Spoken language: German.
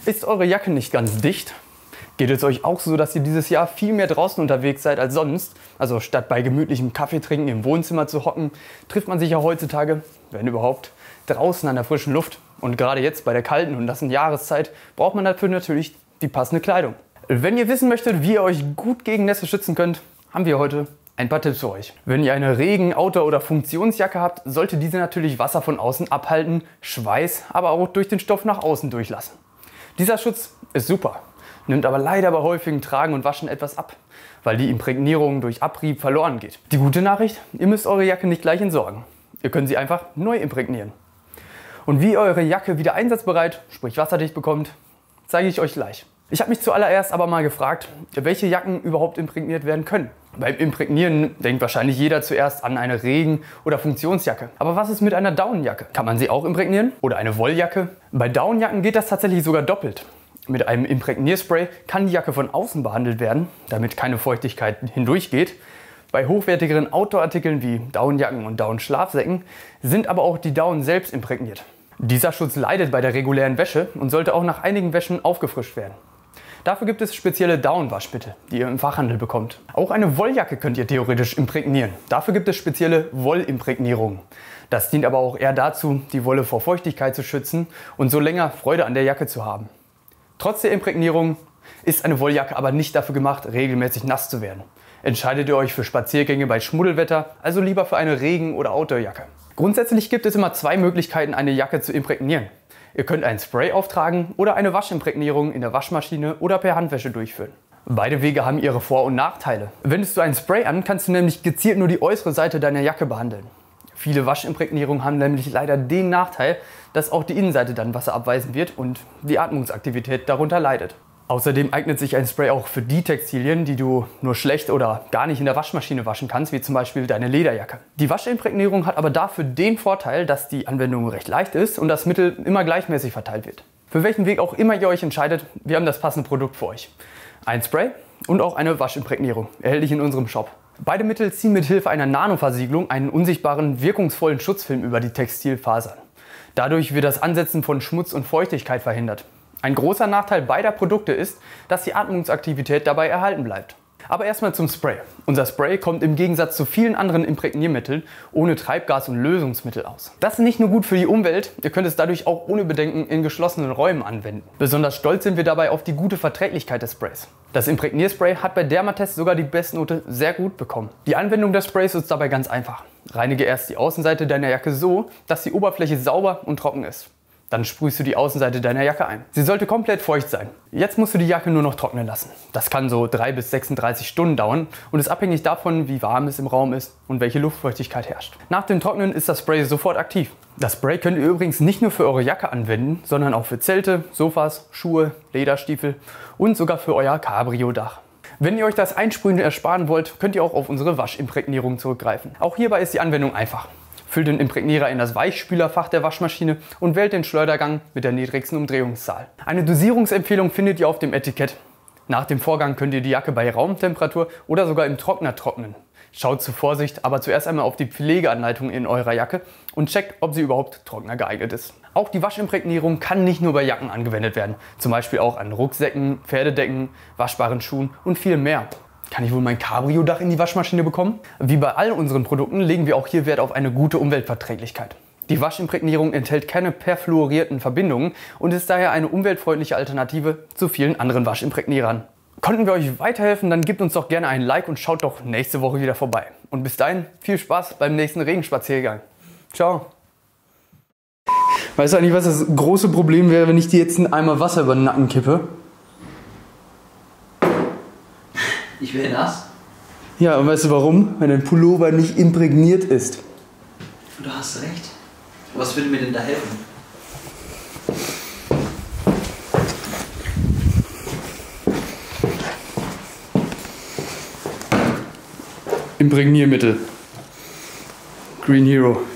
Ist eure Jacke nicht ganz dicht? Geht es euch auch so, dass ihr dieses Jahr viel mehr draußen unterwegs seid als sonst? Also statt bei gemütlichem Kaffee trinken im Wohnzimmer zu hocken, trifft man sich ja heutzutage, wenn überhaupt, draußen an der frischen Luft. Und gerade jetzt bei der kalten und nassen Jahreszeit braucht man dafür natürlich die passende Kleidung. Wenn ihr wissen möchtet, wie ihr euch gut gegen Nässe schützen könnt, haben wir heute ein paar Tipps für euch. Wenn ihr eine Regen-, Outdoor- oder Funktionsjacke habt, sollte diese natürlich Wasser von außen abhalten, Schweiß aber auch durch den Stoff nach außen durchlassen. Dieser Schutz ist super, nimmt aber leider bei häufigem Tragen und Waschen etwas ab, weil die Imprägnierung durch Abrieb verloren geht. Die gute Nachricht, ihr müsst eure Jacke nicht gleich entsorgen. Ihr könnt sie einfach neu imprägnieren. Und wie ihr eure Jacke wieder einsatzbereit, sprich wasserdicht bekommt, zeige ich euch gleich. Ich habe mich zuallererst aber mal gefragt, welche Jacken überhaupt imprägniert werden können. Beim Imprägnieren denkt wahrscheinlich jeder zuerst an eine Regen- oder Funktionsjacke. Aber was ist mit einer Daunenjacke? Kann man sie auch imprägnieren? Oder eine Wolljacke? Bei Daunenjacken geht das tatsächlich sogar doppelt. Mit einem Imprägnierspray kann die Jacke von außen behandelt werden, damit keine Feuchtigkeit hindurchgeht. Bei hochwertigeren Outdoor-Artikeln wie Daunenjacken und Daunenschlafsäcken sind aber auch die Daunen selbst imprägniert. Dieser Schutz leidet bei der regulären Wäsche und sollte auch nach einigen Wäschen aufgefrischt werden. Dafür gibt es spezielle Daunenwaschmittel, die ihr im Fachhandel bekommt. Auch eine Wolljacke könnt ihr theoretisch imprägnieren. Dafür gibt es spezielle Wollimprägnierungen. Das dient aber auch eher dazu, die Wolle vor Feuchtigkeit zu schützen und so länger Freude an der Jacke zu haben. Trotz der Imprägnierung ist eine Wolljacke aber nicht dafür gemacht, regelmäßig nass zu werden. Entscheidet ihr euch für Spaziergänge bei Schmuddelwetter, also lieber für eine Regen- oder Outdoorjacke. Grundsätzlich gibt es immer zwei Möglichkeiten, eine Jacke zu imprägnieren. Ihr könnt ein Spray auftragen oder eine Waschimprägnierung in der Waschmaschine oder per Handwäsche durchführen. Beide Wege haben ihre Vor- und Nachteile. Wendest du ein Spray an, kannst du nämlich gezielt nur die äußere Seite deiner Jacke behandeln. Viele Waschimprägnierungen haben nämlich leider den Nachteil, dass auch die Innenseite dann wasserabweisend wird und die Atmungsaktivität darunter leidet. Außerdem eignet sich ein Spray auch für die Textilien, die du nur schlecht oder gar nicht in der Waschmaschine waschen kannst, wie zum Beispiel deine Lederjacke. Die Waschimprägnierung hat aber dafür den Vorteil, dass die Anwendung recht leicht ist und das Mittel immer gleichmäßig verteilt wird. Für welchen Weg auch immer ihr euch entscheidet, wir haben das passende Produkt für euch. Ein Spray und auch eine Waschimprägnierung, erhältlich in unserem Shop. Beide Mittel ziehen mit Hilfe einer Nanoversiegelung einen unsichtbaren, wirkungsvollen Schutzfilm über die Textilfasern. Dadurch wird das Ansetzen von Schmutz und Feuchtigkeit verhindert. Ein großer Nachteil beider Produkte ist, dass die Atmungsaktivität dabei erhalten bleibt. Aber erstmal zum Spray. Unser Spray kommt im Gegensatz zu vielen anderen Imprägniermitteln ohne Treibgas und Lösungsmittel aus. Das ist nicht nur gut für die Umwelt, ihr könnt es dadurch auch ohne Bedenken in geschlossenen Räumen anwenden. Besonders stolz sind wir dabei auf die gute Verträglichkeit des Sprays. Das Imprägnierspray hat bei Dermatest sogar die Bestnote sehr gut bekommen. Die Anwendung des Sprays ist dabei ganz einfach. Reinige erst die Außenseite deiner Jacke so, dass die Oberfläche sauber und trocken ist. Dann sprühst du die Außenseite deiner Jacke ein. Sie sollte komplett feucht sein. Jetzt musst du die Jacke nur noch trocknen lassen. Das kann so 3 bis 36 Stunden dauern und ist abhängig davon, wie warm es im Raum ist und welche Luftfeuchtigkeit herrscht. Nach dem Trocknen ist das Spray sofort aktiv. Das Spray könnt ihr übrigens nicht nur für eure Jacke anwenden, sondern auch für Zelte, Sofas, Schuhe, Lederstiefel und sogar für euer Cabrio-Dach. Wenn ihr euch das Einsprühen ersparen wollt, könnt ihr auch auf unsere Waschimprägnierung zurückgreifen. Auch hierbei ist die Anwendung einfach. Füllt den Imprägnierer in das Weichspülerfach der Waschmaschine und wählt den Schleudergang mit der niedrigsten Umdrehungszahl. Eine Dosierungsempfehlung findet ihr auf dem Etikett. Nach dem Vorgang könnt ihr die Jacke bei Raumtemperatur oder sogar im Trockner trocknen. Schaut zur Vorsicht aber zuerst einmal auf die Pflegeanleitung in eurer Jacke und checkt, ob sie überhaupt Trockner geeignet ist. Auch die Waschimprägnierung kann nicht nur bei Jacken angewendet werden, zum Beispiel auch an Rucksäcken, Pferdedecken, waschbaren Schuhen und viel mehr. Kann ich wohl mein Cabrio-Dach in die Waschmaschine bekommen? Wie bei all unseren Produkten legen wir auch hier Wert auf eine gute Umweltverträglichkeit. Die Waschimprägnierung enthält keine perfluorierten Verbindungen und ist daher eine umweltfreundliche Alternative zu vielen anderen Waschimprägnierern. Konnten wir euch weiterhelfen, dann gebt uns doch gerne ein Like und schaut doch nächste Woche wieder vorbei. Und bis dahin viel Spaß beim nächsten Regenspaziergang. Ciao! Weißt du eigentlich, was das große Problem wäre, wenn ich dir jetzt einen Eimer Wasser über den Nacken kippe? Ich wäre nass. Ja, und weißt du warum? Weil dein Pullover nicht imprägniert ist. Du hast recht. Was würde mir denn da helfen? Imprägniermittel. Green Hero.